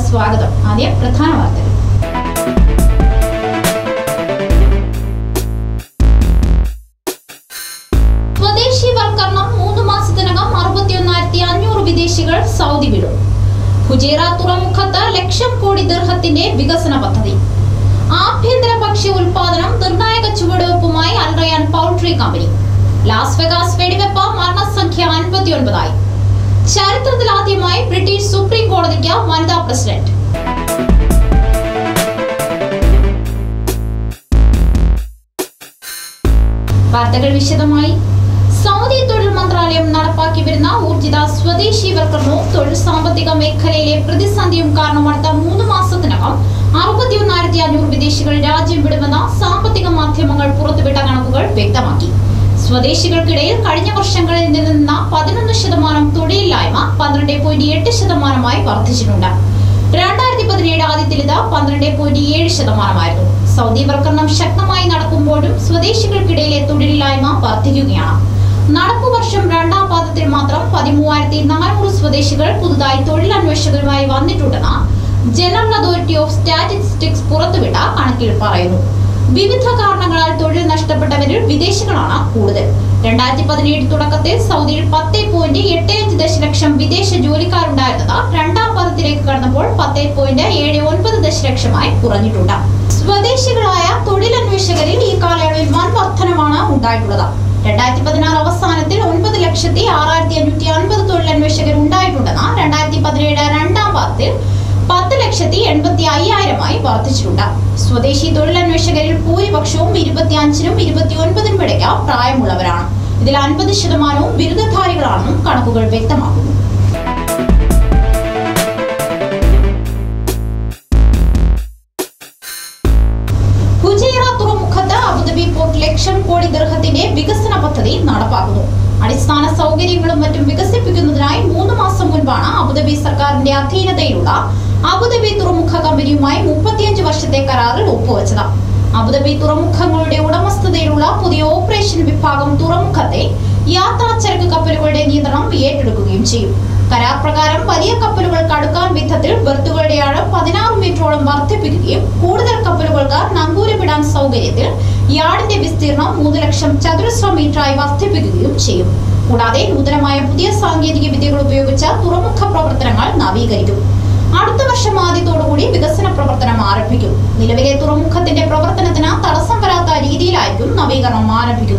സ്വാഗതം. ആദ്യം പ്രധാന വാർത്തകൾ. സ്വദേശീവൽക്കരണം 3 മാസത്തിനകം 61,500 വിദേശികൾ സൗദി വിടും. ഫുജൈറ തുറമുഖത്ത് ലക്ഷം കോടി ദിർഹത്തിന്റെ വികസന പദ്ധതി. ആഭ്യന്തര ഭക്ഷ്യ ഉൽപാദനം നിർണായക ചുവടുവെപ്പുമായി Al Rayyan poultry company. Las Vegas വെടിവെപ്പ് മരണസംഖ്യ 59ആയി. ചരിത്രത്തിലാദ്യമായി ബ്രിട്ടീഷ് സുപ്രീം കോടതിക്ക് വനിതാ പ്രസിഡന്റ്. വാർത്തകൾ വിശദമായി. സൗദി തൊഴിൽ മന്ത്രാലയം നടപ്പാക്കി വരുന്ന ഊർജിത സ്വദേശീവൽക്കരണവും തൊഴിൽ സാമ്പത്തിക മേഖലയിലെ പ്രതിസന്ധിയും കാരണം അടുത്ത 3 മാസത്തിനകം 61,500 വിദേശികൾ രാജ്യം വിടുമെന്ന സാമ്പത്തിക മാധ്യമങ്ങൾ പുറത്തുവിട്ട കണക്കുകൾ വ്യക്തമാക്കി. സ്വദേശികൾക്കിടയിൽ കഴിഞ്ഞ വർഷങ്ങളിൽ നിന്ന 11% തൊഴിലില്ലായ്മ 12.8% വർദ്ധിച്ചിട്ടുണ്ട്. 2017 ആദ്യത്തിൽ ഇത് 12.7%. സൗദിവൽക്കരണം ശക്തമായി നടക്കുമ്പോഴും സ്വദേശികൾക്കിടയിലെ തൊഴിലില്ലായ്മ വർദ്ധിക്കുകയാണ്. നടപ്പു വർഷം രണ്ടാം പാദത്തിൽ മാത്രം 13,400 സ്വദേശികൾ പുതുതായി തൊഴിലന്വേഷകരുമായി വന്നിട്ടുണ്ടെന്ന് ജനറൽ അതോറിറ്റി ഓഫ് സ്റ്റാറ്റിസ്റ്റിക്സ് പുറത്തുവിട്ട കണക്കിൽ പറയുന്നു. വിവിധ കാരണങ്ങളാൽ തൊഴിൽ നഷ്ടപ്പെട്ടവരിൽ വിദേശികളാണ് കൂടുതൽ. 2017 തുടക്കത്തിൽ സൗദിയിൽ 10.85 ദശലക്ഷം വിദേശ ജോലിക്കാരുണ്ടായിരുന്നത് രണ്ടാം പാദത്തിലേക്ക് കടന്നപ്പോൾ 10.79 ദശലക്ഷമായി കുറഞ്ഞിട്ടുണ്ട്. സ്വദേശികളായ തൊഴിലന്വേഷകരിൽ ഈ കാലയളവിൽ വൻ വർധനമാണ് ഉണ്ടായിട്ടുള്ളത്. 2016 അവസാനത്തിൽ 9,06,550 തൊഴിലന്വേഷകർ ഉണ്ടായിട്ടുണ്ടെന്ന് 2017 രണ്ടാം പാദത്തിൽ 10,85,000 വർദ്ധിച്ചിട്ടുണ്ട്. സ്വദേശി തൊഴിലന്വേഷകരിൽ ഭൂരിപക്ഷവും 25-നും 29-നും ഇടയ്ക്ക് പ്രായമുള്ളവരാണ്. ഇതിൽ 50% ബിരുദധാരികളാണെന്നും കണക്കുകൾ വ്യക്തമാക്കുന്നു. ഫുജൈറ തുറമുഖത്ത് അബുദാബി പോർട്ട് ലക്ഷം കോടി ദിർഹത്തിന്റെ വികസന പദ്ധതി നടപ്പാക്കുന്നു. അടിസ്ഥാന സൗകര്യങ്ങളും മറ്റും വികസിപ്പിക്കുന്നതിനായി 3 മാസം മുൻപാണ് അബുദാബി സർക്കാരിന്റെ അധീനതയിലുള്ള അബുദാബി തുറമുഖ കമ്പനിയുമായി 35 വർഷത്തെ കരാറിൽ ഒപ്പുവെച്ചത്. അബുദാബി തുറമുഖങ്ങളുടെ ഉടമസ്ഥതയിലുള്ള പുതിയ ഓപ്പറേഷൻ വിഭാഗം തുറമുഖത്തെ യാത്രാച്ചരക്ക് കപ്പലുകളുടെ നിയന്ത്രണം ഏറ്റെടുക്കുകയും ചെയ്യും. കരാർ പ്രകാരം വലിയ കപ്പലുകൾക്ക് അടുക്കാൻ വിധത്തിൽ ബർത്തുകളുടെ ആഴം 16 മീറ്ററോളം വർദ്ധിപ്പിക്കുകയും കൂടുതൽ കപ്പലുകൾക്ക് നങ്കൂരമിടാൻ സൗകര്യത്തിൽ യാർഡിന്റെ വിസ്തീർണം 3 ലക്ഷം ചതുരശ്ര മീറ്ററായി വർദ്ധിപ്പിക്കുകയും ചെയ്യും. കൂടാതെ നൂതനമായ പുതിയ സാങ്കേതിക വിദ്യകൾ ഉപയോഗിച്ച് തുറമുഖ പ്രവർത്തനങ്ങൾ നവീകരിക്കും. അടുത്ത വർഷം ആദ്യത്തോടുകൂടി വികസന പ്രവർത്തനം ആരംഭിക്കും. നിലവിലെ തുറമുഖത്തിന്റെ പ്രവർത്തനത്തിന് തടസ്സം വരാത്ത രീതിയിലായിരിക്കും നവീകരണം ആരംഭിക്കുക.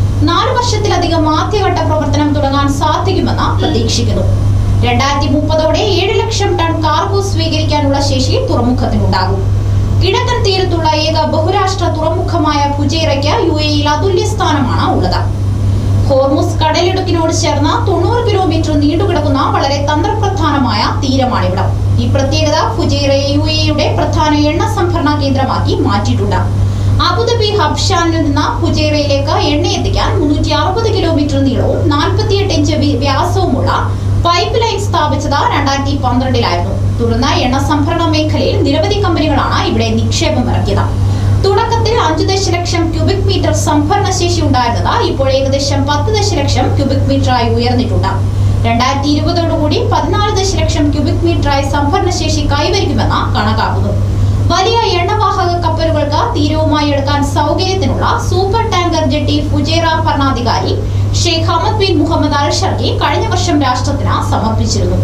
4 വർഷത്തിലധികം ആദ്യഘട്ട പ്രവർത്തനം തുടങ്ങാൻ സാധിക്കുമെന്ന് പ്രതീക്ഷിക്കുന്നു. 2030ഓടെ 7 ലക്ഷം ടൺ കാർഗോ സ്വീകരിക്കാനുള്ള ശേഷി തുറമുഖത്തിനുണ്ടാകും. കിഴക്കൻ തീരത്തുള്ള ഏക ബഹുരാഷ്ട്ര തുറമുഖമായ ഫുജൈറയ്ക്ക് UAEയിൽ അതുല്യ സ്ഥാനമാണ് ഉള്ളത്. ഹോർമുസ് കടലിടുക്കിനോട് ചേർന്ന് 90 കിലോമീറ്റർ നീണ്ടുകിടക്കുന്ന വളരെ തന്ത്രപ്രധാനമായ തീരമാണിവിടം. ഈ പ്രത്യേകത ഫുജൈറയെ UAEയുടെ പ്രധാന എണ്ണ സംഭരണ കേന്ദ്രമാക്കി മാറ്റിയിട്ടുണ്ട്. അബുദാബി ഹബ്ഷാനിൽ നിന്ന് ഫുജൈറയിലേക്ക് എണ്ണ എത്തിക്കാൻ 360 കിലോമീറ്റർ നീളവും 48 ഇഞ്ച് വ്യാസവുമുള്ള പൈപ്പ് ലൈൻ സ്ഥാപിച്ചത് 2012-ലായിരുന്നു. തുടർന്ന് എണ്ണ സംഭരണ മേഖലയിൽ നിരവധി കമ്പനികളാണ് ഇവിടെ നിക്ഷേപം ഇറക്കിയത്. തുടക്കത്തിൽ 5 ദശലക്ഷം ക്യൂബിക് മീറ്റർ സംഭരണ ശേഷി ഉണ്ടായിരുന്നത് ഇപ്പോൾ ഏകദേശം 10 ദശലക്ഷം ക്യൂബിക് മീറ്ററായി ഉയർന്നിട്ടുണ്ട്. 2020ഓടുകൂടി 14 ദശലക്ഷം ക്യൂബിക് മീറ്ററായി സംഭരണ ശേഷി കൈവരിക്കുമെന്ന് കണക്കാക്കുന്നു. വലിയ എണ്ണവാഹക കപ്പലുകൾക്ക് തീരവുമായി എടുക്കാൻ സൗകര്യത്തിനുള്ള സൂപ്പർ ടാങ്കർ ജെട്ടി ഫുജൈറ ഭരണാധികാരി Sheikh Hamad bin Mohammed Al Sharqi കഴിഞ്ഞ വർഷം രാഷ്ട്രത്തിന് സമർപ്പിച്ചിരുന്നു.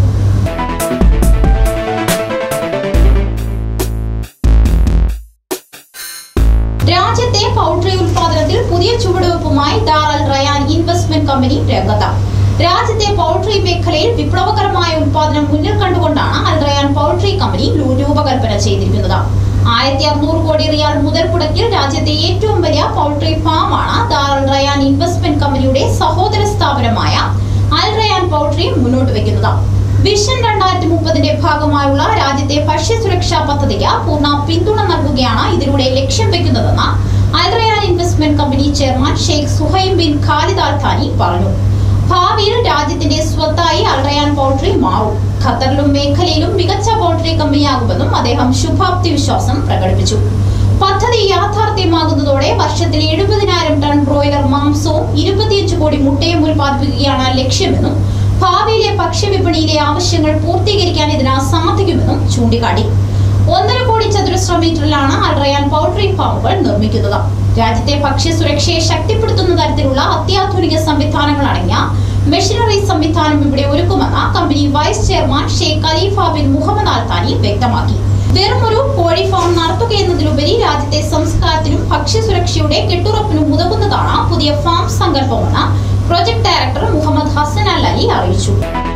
രാജ്യത്തെ പൗൾട്രി ഉൽപാദനത്തിൽ പുതിയ ചുവടുവെപ്പുമായി Dar Al Rayyan investment company രംഗത്ത്. രാജ്യത്തെ പൗൾട്രി മേഖലയിൽ വിപ്ലവകരമായ ഉൽപാദനം മുന്നിൽ കണ്ടുകൊണ്ടാണ് അൽ റയാൻ പൗൾട്രി കമ്പനി രൂപകൽപ്പന ചെയ്തിരിക്കുന്നത്. 1,600 കോടി റിയാൽ മുതൽ മുടക്കിൽ രാജ്യത്തെ ഏറ്റവും വലിയ പൗൾട്രി ഫാമാണ് ദാർ അൽ റയാൻ ഇൻവെസ്റ്റ്മെന്റ് കമ്പനിയുടെ സഹോദര സ്ഥാപനമായ അൽ റയാൻ പൗൾട്രി മുന്നോട്ട് വയ്ക്കുന്നത്. വിഷൻ 2030ന്റെ ഭാഗമായുള്ള രാജ്യത്തെ ഭക്ഷ്യസുരക്ഷാ പദ്ധതിക്ക് പൂർണ്ണ പിന്തുണ നൽകുകയാണ് ഇതിലൂടെ ലക്ഷ്യം വെക്കുന്നതെന്ന് Al Rayyan investment company chairman Sheikh Suhaim bin Khalid Al Thani പറഞ്ഞു. ഭാവിയിൽ രാജ്യത്തിന്റെ സ്വത്തായി അൽ റയാൻ പൗൾട്രി മാറും. ഖത്തറിലും മേഖലയിലും മികച്ച പൗൾട്രി കമ്പനിയാകുമെന്നും അദ്ദേഹം ശുഭാപ്തി വിശ്വാസം പ്രകടിപ്പിച്ചു. പദ്ധതി യാഥാർത്ഥ്യമാകുന്നതോടെ വർഷത്തിൽ 70,000 ടൺ ബ്രോയിലർ മാംസവും 25 കോടി മുട്ടയും ഉൽപ്പാദിപ്പിക്കുകയാണ് ലക്ഷ്യമെന്നും ഭാവിയിലെ ഭക്ഷ്യവിപണിയിലെ ആവശ്യങ്ങൾ പൂർത്തീകരിക്കാൻ ഇതിന് സാധിക്കുമെന്നും ചൂണ്ടിക്കാട്ടി. 1.5 കോടി ചതുരശ്ര മീറ്ററിലാണ് അൽ റയാൻ പൗൾട്രി ഫാമുകൾ നിർമ്മിക്കുന്നത്. രാജ്യത്തെ ഭക്ഷ്യസുരക്ഷയെ ശക്തിപ്പെടുത്തുന്ന തരത്തിലുള്ള അത്യാധുനിക സംവിധാനങ്ങൾ അടങ്ങിയ മെഷീനറി സംവിധാനം ഇവിടെ ഒരുക്കുമെന്ന് company vice chairman Sheikh Khalifa bin Mohammed Al Thani വ്യക്തമാക്കി. വെറുമൊരു കോഴി ഫാം നടത്തുകയെന്നതിലുപരി രാജ്യത്തെ സംസ്കാരത്തിനും ഭക്ഷ്യസുരക്ഷയുടെ കെട്ടുറപ്പിനും ഉതകുന്നതാണ് പുതിയ ഫാം സങ്കല്പമെന്ന് project director Mohammed Hassan Al Ali അറിയിച്ചു.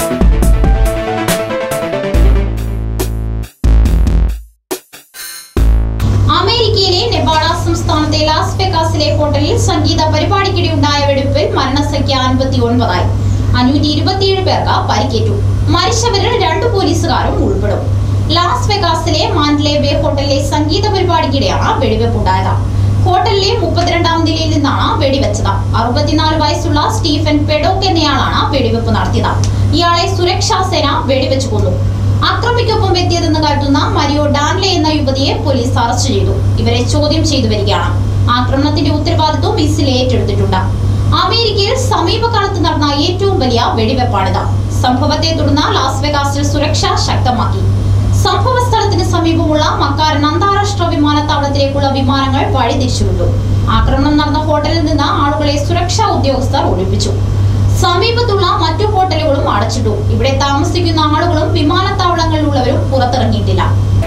അമേരിക്കയിലെ നെവാഡ സംസ്ഥാനത്തെ ലാസ് വെഗാസിലെ ഹോട്ടലിൽ സംഗീത പരിപാടിക്കിടെ ഉണ്ടായ വെടിവെപ്പിൽ മരണസംഖ്യ 59 ആയി. 527 പേർക്ക് പരിക്കേറ്റു. മരിച്ചവരിൽ 2 പോലീസുകാരും ഉൾപ്പെടും. ലാസ് വെഗാസിലെ മാൻഡ്ലെ ബേ ഹോട്ടലിലെ സംഗീത പരിപാടിക്കിടെയാണ് വെടിവെപ്പുണ്ടായത്. ഹോട്ടലിലെ 32ാം നിലയിൽ നിന്നാണ് വെടിവെച്ചത്. 64 വയസ്സുള്ള സ്റ്റീഫൻ പെഡോക്ക് എന്നയാളാണ് വെടിവെപ്പ് നടത്തിയത്. ഇയാളെ സുരക്ഷാ സേന വെടിവെച്ചു കൊന്നു. അക്രമിക്കൊപ്പം എത്തിയതെന്ന് കരുതുന്ന മരിയോ ഡാൻലെ എന്ന യുവതിയെ പോലീസ് അറസ്റ്റ് ചെയ്തു. ഇവരെ ചോദ്യം ചെയ്തു വരികയാണ്. ആക്രമണത്തിന്റെ ഉത്തരവാദിത്വം ഇസിൽ ഏറ്റെടുത്തിട്ടുണ്ട്. അമേരിക്കയിൽ സമീപകാലത്ത് നടന്ന ഏറ്റവും വലിയ വെടിവെപ്പാണിത്. സംഭവത്തെ തുടർന്ന് ലാസ് വെഗാസിൽ സുരക്ഷ ശക്തമാക്കി. സംഭവ സ്ഥലത്തിന് സമീപമുള്ള മക്കാരൻ അന്താരാഷ്ട്ര വിമാനത്താവളത്തിലേക്കുള്ള വിമാനങ്ങൾ വഴിതിരിച്ചുവിട്ടു. ആക്രമണം നടന്ന ഹോട്ടലിൽ നിന്ന് ആളുകളെ സുരക്ഷാ ഉദ്യോഗസ്ഥർ ഒഴിപ്പിച്ചു. സമീപത്തുള്ള മറ്റു ഹോട്ടലുകളും അടച്ചിട്ടു. ഇവിടെ താമസിക്കുന്ന ആളുകളും വിമാനത്താവളങ്ങളിലുള്ളവരും പുറത്തിറങ്ങിയിട്ടില്ല.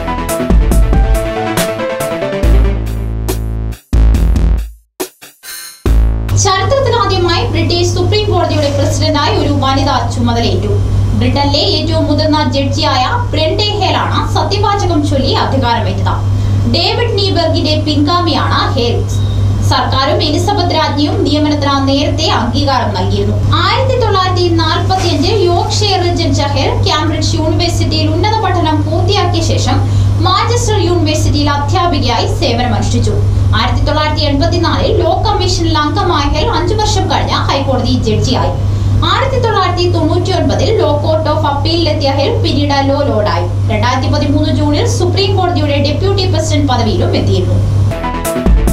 ചരിത്രത്തിലാദ്യമായി ബ്രിട്ടീഷ് സുപ്രീം കോടതിയുടെ പ്രസിഡന്റായി ഒരു വനിത ചുമതലയേറ്റു. ബ്രിട്ടനിലെ ഏറ്റവും മുതിർന്ന ജഡ്ജിയായ ബ്രെൻഡെ ഹേലാണ് സത്യവാചകം ചൊല്ലി അധികാരമേറ്റത്. ഡേവിഡ് നീബർഗിന്റെ പിൻഗാമിയാണ് ഹേൽസ്. സർക്കാരും എലിസബത്ത് രാജ്ഞിയും നിയമനത്തിന് നേരത്തെ അംഗീകാരം നൽകിയിരുന്നു. 1945 യോർക്ക്ഷയർ റിജന്റ് ഹെൽ കാംബ്രിഡ്ജ് യൂണിവേഴ്സിറ്റിയിൽ ഉന്നത പഠനം പൂർത്തിയാക്കിയ ശേഷം മാഞ്ചസ്റ്റർ യൂണിവേഴ്സിറ്റിയിൽ അധ്യാപികയായി സേവനമനുഷ്ഠിച്ചു. 1984 ലോ കമ്മീഷനിൽ അംഗമായ ഹെൽ 5 വർഷം കഴിഞ്ഞ് ഹൈക്കോടതി ജഡ്ജിയായി. 1999 ലോ കോർട്ട് ഓഫ് അപ്പീലിലെത്തിയ ഹെൽ പിന്നീട് ലോ ലോർഡായി. 2013 ജൂണിൽ സുപ്രീം കോടതിയുടെ ഡെപ്യൂട്ടി പ്രസിഡന്റ് പദവിയിലും എത്തിയിരുന്നു.